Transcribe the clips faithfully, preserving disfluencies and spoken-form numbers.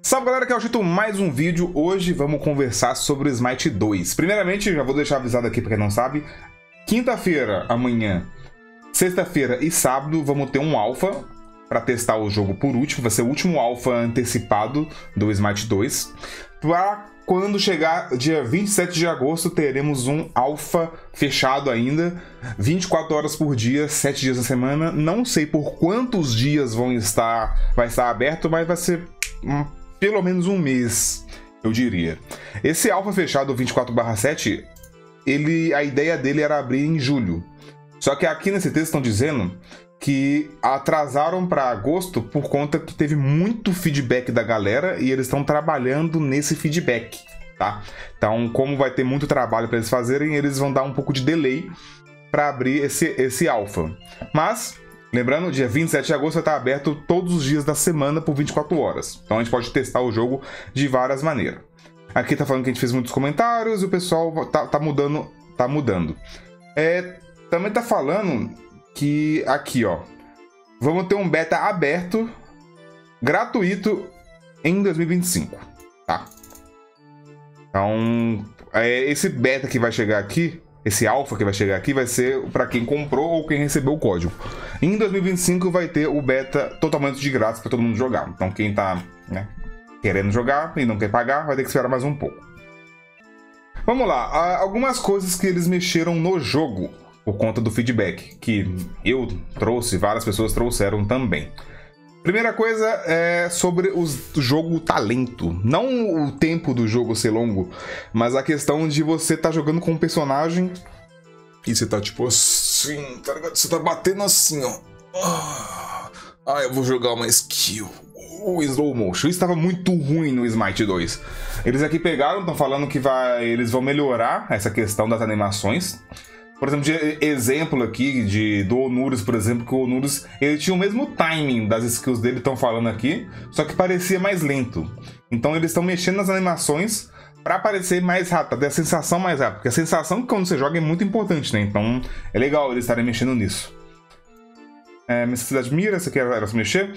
Salve galera, aqui é o Chito, mais um vídeo. Hoje vamos conversar sobre o Smite dois. Primeiramente, já vou deixar avisado aqui pra quem não sabe, quinta-feira, amanhã, sexta-feira e sábado vamos ter um alpha para testar o jogo por último. Vai ser o último alpha antecipado do Smite dois. Pra quando chegar dia vinte e sete de agosto, teremos um alpha fechado ainda, vinte e quatro horas por dia, sete dias na semana. Não sei por quantos dias vão estar, vai estar aberto, mas vai ser um, pelo menos um mês, eu diria. Esse alpha fechado vinte e quatro barra sete, ele, a ideia dele era abrir em julho. Só que aqui nesse texto estão dizendo que atrasaram para agosto por conta que teve muito feedback da galera e eles estão trabalhando nesse feedback, tá? Então, como vai ter muito trabalho para eles fazerem, eles vão dar um pouco de delay para abrir esse, esse alpha. Mas, lembrando, dia vinte e sete de agosto vai estar aberto todos os dias da semana por vinte e quatro horas. Então a gente pode testar o jogo de várias maneiras. Aqui tá falando que a gente fez muitos comentários e o pessoal tá, tá mudando. Tá mudando. É, também tá falando que aqui, ó, vamos ter um beta aberto, gratuito, em dois mil e vinte e cinco, tá? Então, é, esse beta que vai chegar aqui, esse alpha que vai chegar aqui, vai ser para quem comprou ou quem recebeu o código. Em dois mil e vinte e cinco vai ter o beta totalmente de graça para todo mundo jogar. Então, quem tá, né, querendo jogar e não quer pagar, vai ter que esperar mais um pouco. Vamos lá, algumas coisas que eles mexeram no jogo por conta do feedback, que eu trouxe, várias pessoas trouxeram também. Primeira coisa é sobre os, o jogo talento. Não o tempo do jogo ser longo, mas a questão de você estar tá jogando com um personagem e você tá tipo assim, tá ligado? Você tá batendo assim, ó. Ah, eu vou jogar uma skill. O slow motion. Isso estava muito ruim no Smite dois. Eles aqui pegaram, estão falando que vai, eles vão melhorar essa questão das animações. Por exemplo, de exemplo aqui de, do Onurus, por exemplo, que o Onurus ele tinha o mesmo timing das skills dele, estão falando aqui, só que parecia mais lento. Então eles estão mexendo nas animações para parecer mais rápido, ter a sensação mais rápida, porque a sensação que quando você joga é muito importante, né? Então é legal eles estarem mexendo nisso. É, necessidade de mira, essa aqui era se mexer.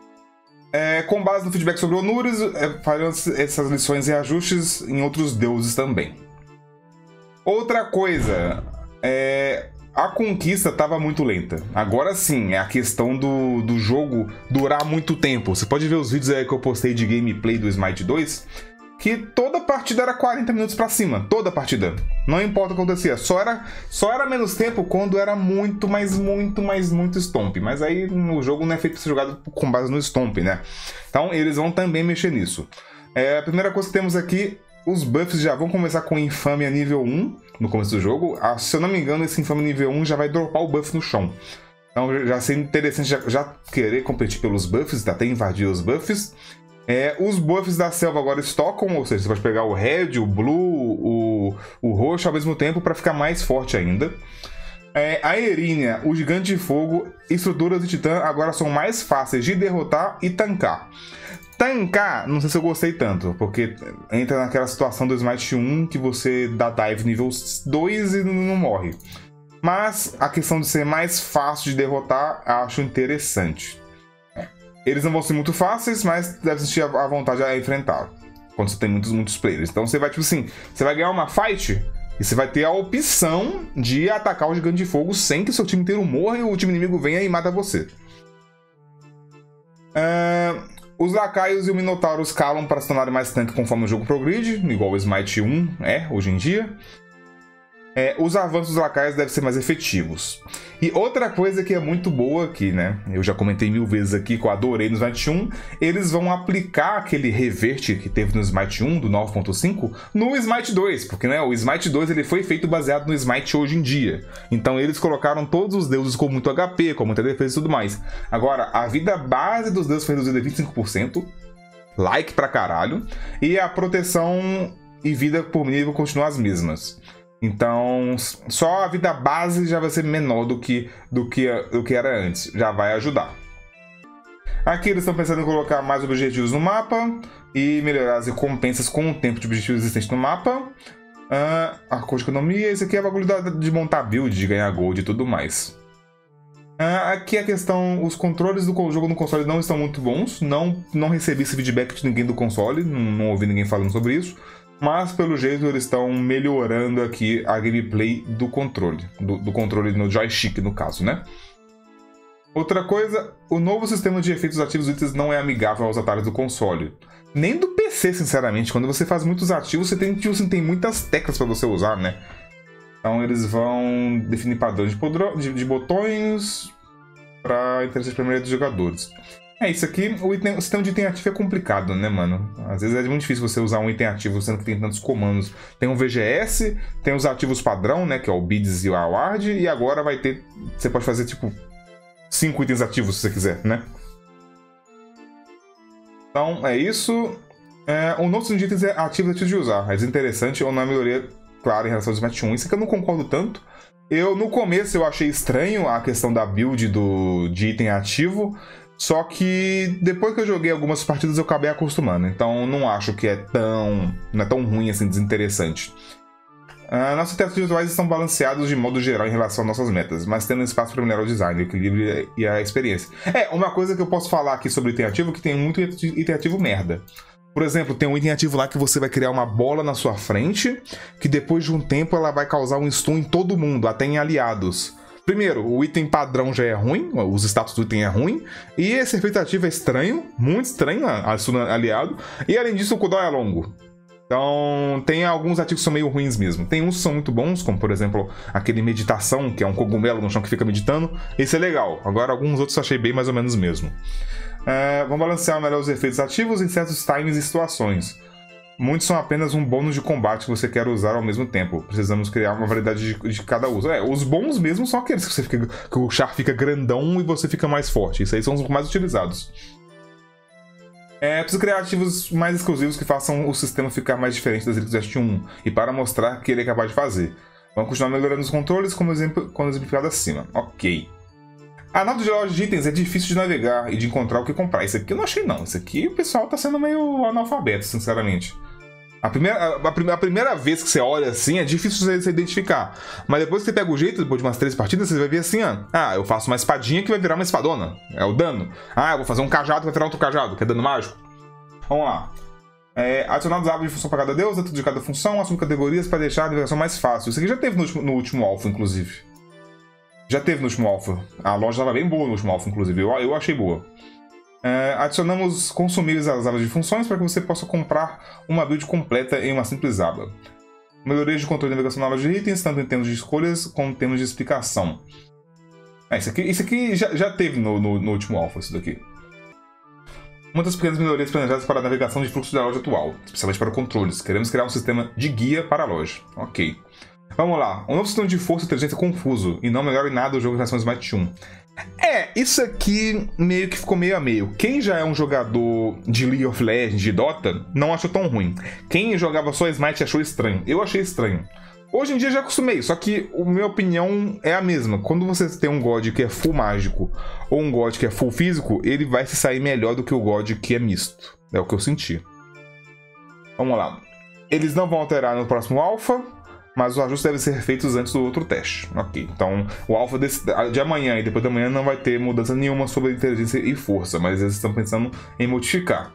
É, com base no feedback sobre o Onurus, é, fazendo essas lições e ajustes em outros deuses também. Outra coisa... É, a conquista estava muito lenta. Agora sim, é a questão do, do jogo durar muito tempo. Você pode ver os vídeos aí que eu postei de gameplay do Smite dois, que toda partida era quarenta minutos pra cima. Toda partida. Não importa o que acontecia. Só era, só era menos tempo quando era muito, mas muito, mas muito Stomp. Mas aí o jogo não é feito para ser jogado com base no Stomp, né? Então eles vão também mexer nisso. É, a primeira coisa que temos aqui... Os buffs já vão começar com Infâmia nível um no começo do jogo. Ah, se eu não me engano, esse Infâmia nível um já vai dropar o buff no chão. Então já seria interessante já, já querer competir pelos buffs, até invadir os buffs. É, os buffs da selva agora estocam, ou seja, você pode pegar o red, o blue, o, o roxo ao mesmo tempo para ficar mais forte ainda. É, a Erinha, o Gigante de Fogo, estruturas de Titã agora são mais fáceis de derrotar e tancar. Tancar, não sei se eu gostei tanto, porque entra naquela situação do Smite um que você dá dive nível dois e não morre. Mas a questão de ser mais fácil de derrotar, acho interessante. Eles não vão ser muito fáceis, mas deve sentir a vontade a enfrentar, quando você tem muitos, muitos players. Então você vai, tipo assim, você vai ganhar uma fight e você vai ter a opção de atacar o Gigante de Fogo sem que seu time inteiro morra e o time inimigo venha e mata você. Uh... Os lacaios e o Minotauro escalam para se tornarem mais tanque conforme o jogo progride, igual o Smite um é hoje em dia. É, os avanços dos lacaios devem ser mais efetivos. E outra coisa que é muito boa aqui, né? Eu já comentei mil vezes aqui que eu adorei no Smite um. Eles vão aplicar aquele reverte que teve no Smite um, do nove ponto cinco, no Smite dois. Porque né, o Smite dois ele foi feito baseado no Smite hoje em dia. Então eles colocaram todos os deuses com muito H P, com muita defesa e tudo mais. Agora, a vida base dos deuses foi reduzida a vinte e cinco por cento. Like pra caralho. E a proteção e vida por nível continuam as mesmas. Então, só a vida base já vai ser menor do que, do que, do que era antes. Já vai ajudar. Aqui eles estão pensando em colocar mais objetivos no mapa e melhorar as recompensas com o tempo de objetivos existente no mapa. Uh, a cor de economia, esse aqui é o bagulho de montar build, de ganhar gold e tudo mais. Ah, aqui a questão, os controles do jogo no console não estão muito bons, não, não recebi esse feedback de ninguém do console, não, não ouvi ninguém falando sobre isso, mas pelo jeito eles estão melhorando aqui a gameplay do controle, do, do controle no joystick no caso, né? Outra coisa, o novo sistema de efeitos ativos e itens não é amigável aos atalhos do console. Nem do P C, sinceramente, quando você faz muitos ativos, você tem, tipo, assim, tem muitas teclas para você usar, né? Então eles vão definir padrões de, de, de botões para interesse para a maioria dos jogadores. É isso aqui, o, item, o sistema de item ativo é complicado, né, mano? Às vezes é muito difícil você usar um item ativo, sendo que tem tantos comandos. Tem um V G S, tem os ativos padrão, né, que é o Bids e o Award, e agora vai ter, você pode fazer, tipo, cinco itens ativos se você quiser, né? Então, é isso. É, o novo sistema de itens é ativo e ativo de usar. É desinteressante ou não é melhoria clara em relação ao Smash um. Isso aqui eu não concordo tanto. Eu, no começo, eu achei estranho a questão da build do, de item ativo. Só que depois que eu joguei algumas partidas eu acabei acostumando. Então não acho que é tão, não é tão ruim assim, desinteressante. Uh, nossos testes visuais estão balanceados de modo geral em relação às nossas metas, mas tendo espaço para melhorar o design, o equilíbrio e a experiência. É, uma coisa que eu posso falar aqui sobre item ativo é que tem muito item ativo merda. Por exemplo, tem um item ativo lá que você vai criar uma bola na sua frente, que depois de um tempo ela vai causar um stun em todo mundo, até em aliados. Primeiro, o item padrão já é ruim, os status do item é ruim, e esse efeito ativo é estranho, muito estranho, a stun aliado, e além disso o cooldown é longo. Então, tem alguns ativos que são meio ruins mesmo. Tem uns que são muito bons, como por exemplo, aquele meditação, que é um cogumelo no chão que fica meditando. Esse é legal. Agora, alguns outros eu achei bem mais ou menos mesmo. É, vamos balancear melhor os efeitos ativos em certos times e situações. Muitos são apenas um bônus de combate que você quer usar ao mesmo tempo. Precisamos criar uma variedade de, de cada uso. É, os bons mesmo são aqueles que, você fica, que o char fica grandão e você fica mais forte. Isso aí são os mais utilizados. É, preciso criar ativos mais exclusivos que façam o sistema ficar mais diferente das Elite Zest um e para mostrar que ele é capaz de fazer. Vamos continuar melhorando os controles como, exemplo, como exemplificado acima. Ok. A nova de loja de itens é difícil de navegar e de encontrar o que comprar. Isso aqui eu não achei não. Isso aqui o pessoal tá sendo meio analfabeto, sinceramente. A primeira, a, a primeira vez que você olha assim é difícil você, você identificar. Mas depois que você pega o jeito, depois de umas três partidas, você vai ver assim, ó. Ah, eu faço uma espadinha que vai virar uma espadona. É o dano. Ah, eu vou fazer um cajado que vai virar outro cajado, que é dano mágico. Vamos lá. É, adicionar os árvores de função para cada deus, dentro de cada função, assumir categorias para deixar a navegação mais fácil. Isso aqui já teve no último, no último alpha, inclusive. Já teve no último alpha. A loja estava bem boa no último alpha, inclusive. Eu, eu achei boa. É, adicionamos consumíveis às abas de funções para que você possa comprar uma build completa em uma simples aba. Melhorias de controle de navegação na loja de itens, tanto em termos de escolhas como em termos de explicação. É, isso aqui, isso aqui já, já teve no, no, no último alpha, isso daqui. Muitas pequenas melhorias planejadas para a navegação de fluxo da loja atual, especialmente para controles. Queremos criar um sistema de guia para a loja. Ok. Vamos lá. Um novo sistema de força e inteligência confuso, e não melhora em nada o jogo em relação ao Smite um. É, isso aqui meio que ficou meio a meio. Quem já é um jogador de League of Legends, de Dota, não achou tão ruim. Quem jogava só Smite achou estranho. Eu achei estranho. Hoje em dia já acostumei, só que a minha opinião é a mesma. Quando você tem um God que é full mágico ou um God que é full físico, ele vai se sair melhor do que o God que é misto. É o que eu senti. Vamos lá. Eles não vão alterar no próximo Alpha, mas os ajustes devem ser feitos antes do outro teste. Ok, então o Alpha desse, de amanhã e depois da manhã não vai ter mudança nenhuma sobre inteligência e força, mas eles estão pensando em modificar.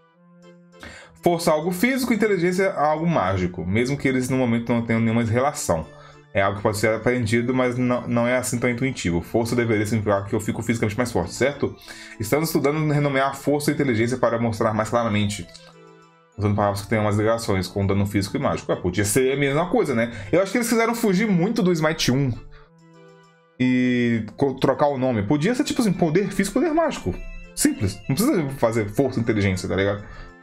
Força algo físico, inteligência algo mágico, mesmo que eles no momento não tenham nenhuma relação. É algo que pode ser aprendido, mas não, não é assim tão intuitivo. Força deveria significar que eu fico fisicamente mais forte, certo? Estamos estudando renomear força e inteligência para mostrar mais claramente, usando palavras que tenham mais ligações com dano físico e mágico. É, podia ser a mesma coisa, né? Eu acho que eles quiseram fugir muito do Smite um e trocar o nome. Podia ser tipo assim, poder físico, poder mágico. Simples. Não precisa fazer força e inteligência, tá ligado?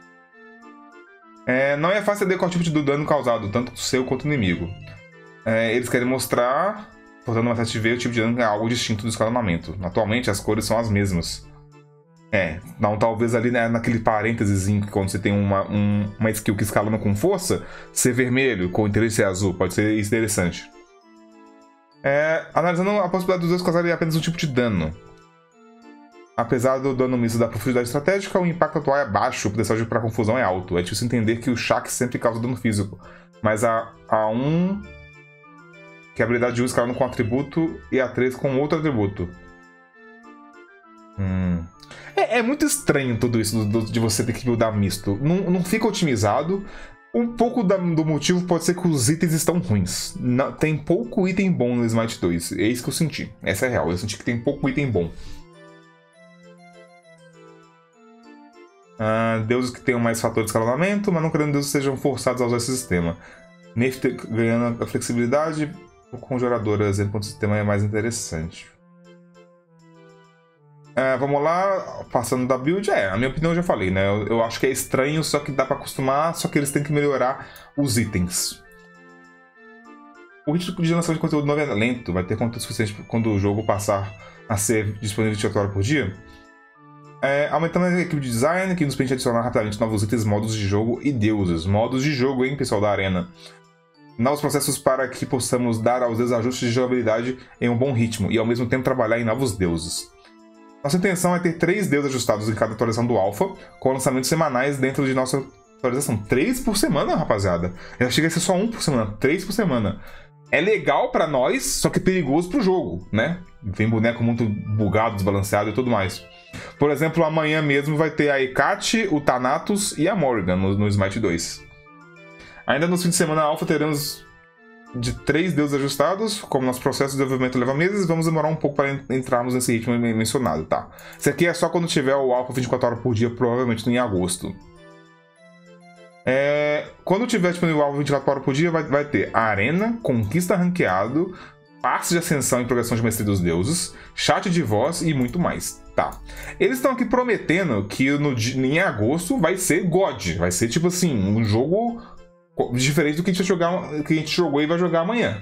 É, não é fácil entender qual tipo de dano causado, tanto seu quanto inimigo. É, eles querem mostrar, portanto, uma sete V, o tipo de dano é algo distinto do escalonamento. Atualmente, as cores são as mesmas. É, não, talvez ali, né, naquele parênteses, quando você tem uma, um, uma skill que escalona com força, ser vermelho com inteligência azul, pode ser interessante. É, analisando a possibilidade dos dois causarem apenas um tipo de dano. Apesar do dano misto da profundidade estratégica, o impacto atual é baixo, o potencial para confusão é alto. É difícil entender que o Shaq sempre causa dano físico, mas a A um, que é a habilidade de um escalando com atributo, e a três com outro atributo. Hum. É, é muito estranho tudo isso do, do, de você ter que buildar misto. Não, não fica otimizado. Um pouco da, do motivo pode ser que os itens estão ruins. Não, tem pouco item bom no Smite dois. É isso que eu senti. Essa é a real. Eu senti que tem pouco item bom. Ah, deuses que tenham mais fator de escalonamento, mas não querendo deuses sejam forçados a usar esse sistema. Nerf ganhando a flexibilidade, o conjuradoras enquanto o sistema é mais interessante. É, vamos lá, passando da build, é, a minha opinião eu já falei, né? Eu, eu acho que é estranho, só que dá pra acostumar, só que eles têm que melhorar os itens. O ritmo de lançamento de conteúdo novo é lento, vai ter conteúdo suficiente quando o jogo passar a ser disponível vinte e quatro horas por dia. É, aumentando a equipe de design, que nos permite adicionar rapidamente novos itens, modos de jogo e deuses. Modos de jogo, hein, pessoal da Arena. Novos processos para que possamos dar aos desajustes de jogabilidade em um bom ritmo e ao mesmo tempo trabalhar em novos deuses. Nossa intenção é ter três deuses ajustados em cada atualização do Alpha, com lançamentos semanais dentro de nossa atualização. Três por semana, rapaziada. Eu achei que ia ser só um por semana. Três por semana. É legal pra nós, só que é perigoso pro jogo, né? Tem boneco muito bugado, desbalanceado e tudo mais. Por exemplo, amanhã mesmo vai ter a Hecate, o Thanatos e a Morrigan no, no Smite dois. Ainda nos fins de semana Alpha teremos de três deuses ajustados, como nosso processo de desenvolvimento leva meses, vamos demorar um pouco para entrarmos nesse ritmo mencionado, tá? Isso aqui é só quando tiver o Alpha vinte e quatro horas por dia, provavelmente em agosto. É... Quando tiver disponível o Alpha vinte e quatro horas por dia, vai, vai ter Arena, Conquista Ranqueado, Passe de Ascensão e Progressão de Mestre dos Deuses, Chat de Voz e muito mais, tá? Eles estão aqui prometendo que no, em agosto vai ser God, vai ser tipo assim, um jogo diferente do que a gente, jogar, que a gente jogou e vai jogar amanhã.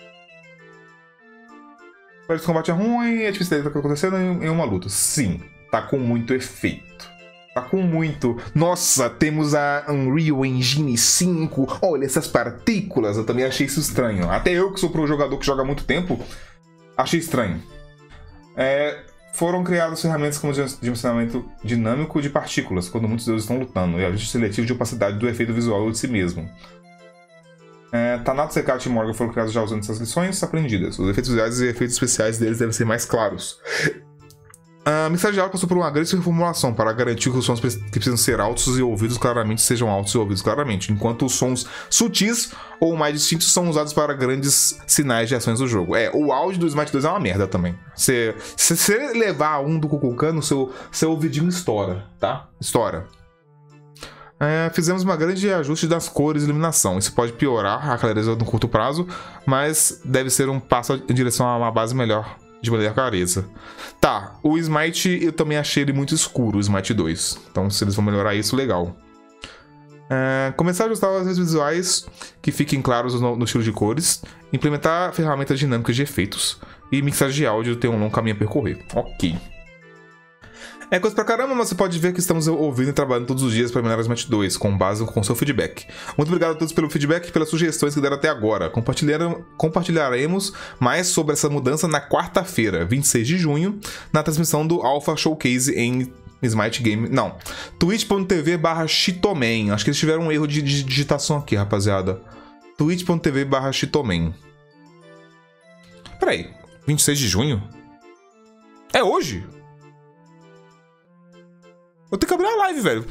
Parece que o combate é ruim e a dificuldade tá acontecendo em uma luta. Sim, tá com muito efeito. Tá com muito... Nossa, temos a Unreal Engine cinco. Olha essas partículas. Eu também achei isso estranho. Até eu, que sou pro jogador que joga há muito tempo, achei estranho. É... Foram criadas ferramentas como dimensionamento dinâmico de partículas, quando muitos deuses estão lutando, e ajuste seletivo de opacidade do efeito visual de si mesmo. É, Thanatos, Hecate e Morrigan foram criados já usando essas lições aprendidas. Os efeitos visuais e efeitos especiais deles devem ser mais claros. A mixagem de áudio passou por uma grande reformulação para garantir que os sons que precisam ser altos e ouvidos claramente sejam altos e ouvidos claramente, enquanto os sons sutis ou mais distintos são usados para grandes sinais de ações do jogo. É, o áudio do Smite dois é uma merda também. Se você levar um do Kukulkan, seu, seu ouvidinho estoura, tá? Estoura. É, fizemos uma grande ajuste das cores e iluminação. Isso pode piorar a clareza no curto prazo, mas deve ser um passo em direção a uma base melhor de maneira clareza. Tá, o Smite eu também achei ele muito escuro, o Smite dois. Então se eles vão melhorar isso, legal. É, começar a ajustar os efeitos visuais que fiquem claros no, no estilo de cores. Implementar ferramentas dinâmicas de efeitos. E mixagem de áudio tem um longo caminho a percorrer. Ok. É coisa pra caramba, mas você pode ver que estamos ouvindo e trabalhando todos os dias para melhorar o Smite dois, com base com seu feedback. Muito obrigado a todos pelo feedback e pelas sugestões que deram até agora. Compartilharemos mais sobre essa mudança na quarta-feira, vinte e seis de junho, na transmissão do Alpha Showcase em Smite Game... Não, twitch ponto tv barra Shitomen. Acho que eles tiveram um erro de digitação aqui, rapaziada. twitch ponto tv barra Shitomen. Peraí, vinte e seis de junho? É hoje? Vou ter que abrir a live, velho.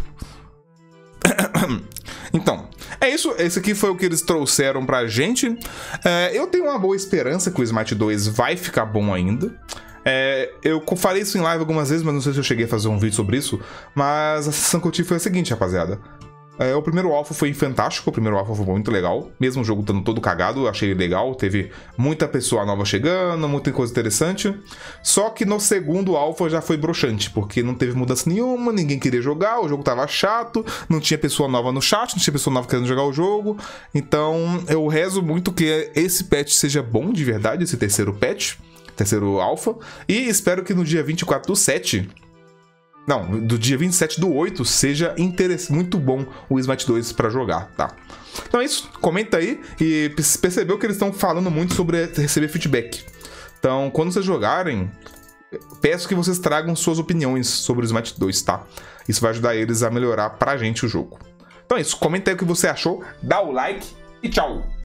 Então, é isso. Esse aqui foi o que eles trouxeram pra gente. É, eu tenho uma boa esperança que o Smite dois vai ficar bom ainda. É, eu falei isso em live algumas vezes, mas não sei se eu cheguei a fazer um vídeo sobre isso. Mas a sensação que eu tive foi a seguinte, rapaziada. É, o primeiro Alpha foi fantástico, o primeiro Alpha foi muito legal. Mesmo o jogo estando todo cagado, eu achei legal. Teve muita pessoa nova chegando, muita coisa interessante. Só que no segundo Alpha já foi broxante, porque não teve mudança nenhuma, ninguém queria jogar, o jogo tava chato, não tinha pessoa nova no chat, não tinha pessoa nova querendo jogar o jogo. Então eu rezo muito que esse patch seja bom de verdade, esse terceiro patch, terceiro Alpha. E espero que no dia vinte e quatro do sete... Não, do dia vinte e sete do oito seja muito bom o Smite dois pra jogar, tá? Então é isso, comenta aí e percebeu que eles estão falando muito sobre receber feedback. Então, quando vocês jogarem, peço que vocês tragam suas opiniões sobre o Smite dois, tá? Isso vai ajudar eles a melhorar pra gente o jogo. Então é isso, comenta aí o que você achou, dá o like e tchau!